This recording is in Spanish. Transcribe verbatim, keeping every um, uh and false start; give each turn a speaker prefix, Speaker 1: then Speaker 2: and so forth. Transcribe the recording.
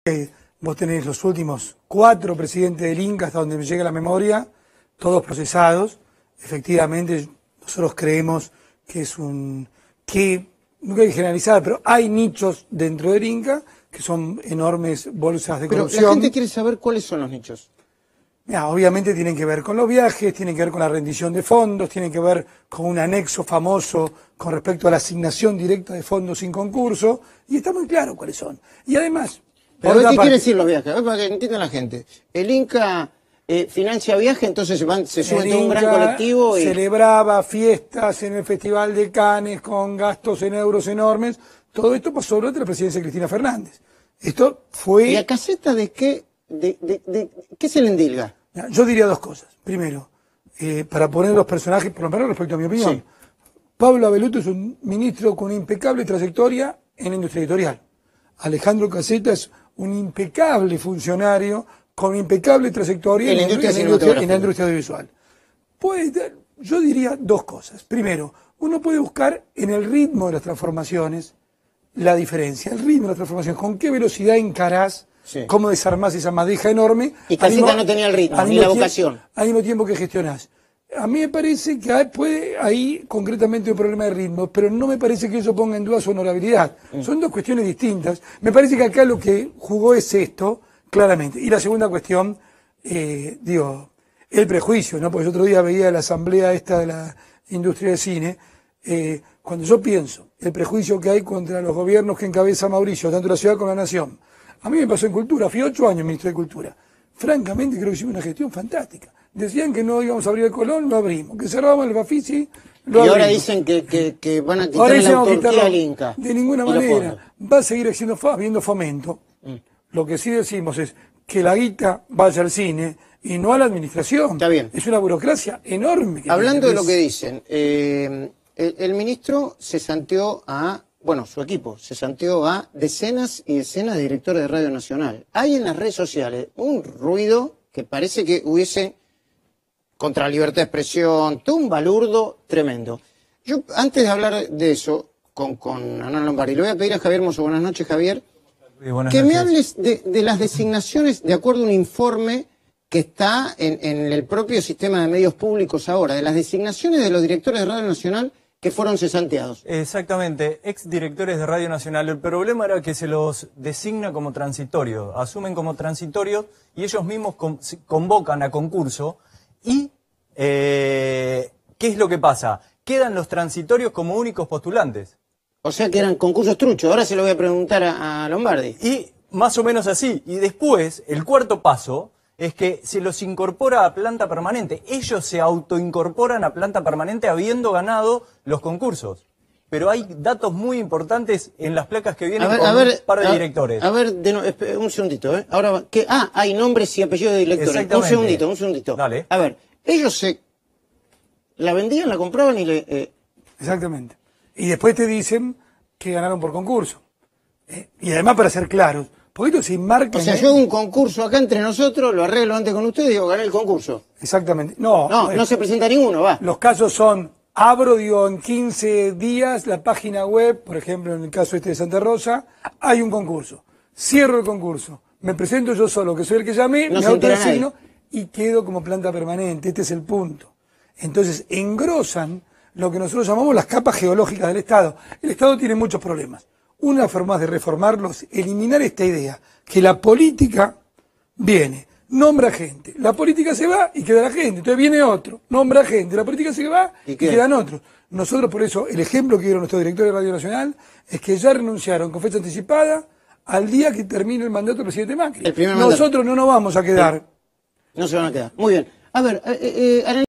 Speaker 1: Vos tenés los últimos cuatro presidentes del Inca, hasta donde me llega la memoria, todos procesados. Efectivamente, nosotros creemos que es un... que nunca hay que generalizar, pero hay nichos dentro del Inca que son enormes bolsas de corrupción.
Speaker 2: Pero la gente quiere saber cuáles son los nichos.
Speaker 1: Mira, obviamente tienen que ver con los viajes, tienen que ver con la rendición de fondos, tienen que ver con un anexo famoso con respecto a la asignación directa de fondos sin concurso, y está muy claro cuáles son. Y además...
Speaker 2: ¿Pero qué parte... quiere decir los viajes? Para que entienda la gente. El Inca eh, financia viajes, entonces se, van, se suben a un gran colectivo y...
Speaker 1: celebraba fiestas en el Festival de Cannes con gastos en euros enormes. Todo esto pasó durante la presidencia de Cristina Fernández. Esto fue...
Speaker 2: ¿Y a caseta de qué, de, de, de, qué se le endilga?
Speaker 1: Yo diría dos cosas. Primero, eh, para poner los personajes, por lo menos respecto a mi opinión, sí. Pablo Abeluto es un ministro con una impecable trayectoria en la industria editorial. Alejandro Caseta es un impecable funcionario con impecable trayectoria en, en, la, industria, en, la, industria, en la industria audiovisual. Puede, yo diría dos cosas. Primero, uno puede buscar en el ritmo de las transformaciones la diferencia, el ritmo de las transformaciones, con qué velocidad encarás, sí. Cómo desarmás esa madeja enorme.
Speaker 2: Y Caseta no tenía el ritmo, ni la vocación.
Speaker 1: Al mismo tiempo que gestionás. A mí me parece que hay, puede ahí concretamente un problema de ritmo, pero no me parece que eso ponga en duda su honorabilidad. Mm. Son dos cuestiones distintas. Me parece que acá lo que jugó es esto, claramente. Y la segunda cuestión, eh, digo, el prejuicio, ¿no? Porque el otro día veía la asamblea esta de la industria del cine. Eh, cuando yo pienso el prejuicio que hay contra los gobiernos que encabeza Mauricio, tanto la ciudad como la nación. A mí me pasó en Cultura, fui ocho años ministro de Cultura. Francamente creo que hicimos una gestión fantástica. Decían que no íbamos a abrir el Colón, lo abrimos. Que cerrábamos el Bafisi, lo abrimos.
Speaker 2: Y ahora dicen que, que, que van a quitar la autarquía al Inca.
Speaker 1: De ninguna manera. Va a seguir haciendo, habiendo fomento. Mm. Lo que sí decimos es que la guita vaya al cine y no a la administración.
Speaker 2: Está bien.
Speaker 1: Es una burocracia enorme. Que
Speaker 2: Hablando de lo que dicen, eh, el, el ministro se santeó a... Bueno, su equipo se santeó a decenas y decenas de directores de Radio Nacional. Hay en las redes sociales un ruido que parece que hubiese contra la libertad de expresión, todo un balurdo tremendo. Yo, antes de hablar de eso con, con Hernán Lombardi, le voy a pedir a Javier Mozo, buenas noches, Javier, buenas que noches. Me hables de, de las designaciones, de acuerdo a un informe que está en, en el propio sistema de medios públicos ahora, de las designaciones de los directores de Radio Nacional que fueron cesanteados.
Speaker 3: Exactamente, exdirectores de Radio Nacional. El problema era que se los designa como transitorios, asumen como transitorios y ellos mismos con, convocan a concurso y eh, ¿qué es lo que pasa? Quedan los transitorios como únicos postulantes.
Speaker 2: O sea que eran concursos truchos, ahora se lo voy a preguntar a, a Lombardi.
Speaker 3: Y más o menos así, y después el cuarto paso es que se los incorpora a planta permanente. Ellos se autoincorporan a planta permanente habiendo ganado los concursos. Pero hay datos muy importantes en las placas que vienen a ver, con a ver, un par de
Speaker 2: a,
Speaker 3: directores.
Speaker 2: A ver, de no, un segundito, ¿eh? Ahora, ¿qué? Ah, hay nombres y apellidos de directores. Un segundito, un segundito.
Speaker 3: Dale.
Speaker 2: A ver, ellos se... la vendían, la compraban y le... Eh...
Speaker 1: Exactamente. Y después te dicen que ganaron por concurso. Eh, y además, para ser claros, porque se marca.
Speaker 2: O sea, yo hago un concurso acá entre nosotros, lo arreglo antes con ustedes y digo, gané el concurso.
Speaker 1: Exactamente. No,
Speaker 2: no, no, no se presenta ninguno, va.
Speaker 1: Los casos son, abro, digo, en quince días la página web, por ejemplo, en el caso este de Santa Rosa, hay un concurso. Cierro el concurso, me presento yo solo, que soy el que llamé,
Speaker 2: no
Speaker 1: me autodesigno y quedo como planta permanente. Este es el punto. Entonces, engrosan lo que nosotros llamamos las capas geológicas del Estado. El Estado tiene muchos problemas. Una forma de reformarlos, eliminar esta idea, que la política viene, nombra gente, la política se va y queda la gente, entonces viene otro, nombra gente, la política se va y, y quedan otros. Nosotros por eso, el ejemplo que dieron nuestros directores de Radio Nacional es que ya renunciaron con fecha anticipada al día que termine el mandato del presidente Macri.
Speaker 2: El primer
Speaker 1: Nosotros
Speaker 2: mandato.
Speaker 1: no nos vamos a quedar.
Speaker 2: No se van a quedar. Muy bien. A ver, eh, eh,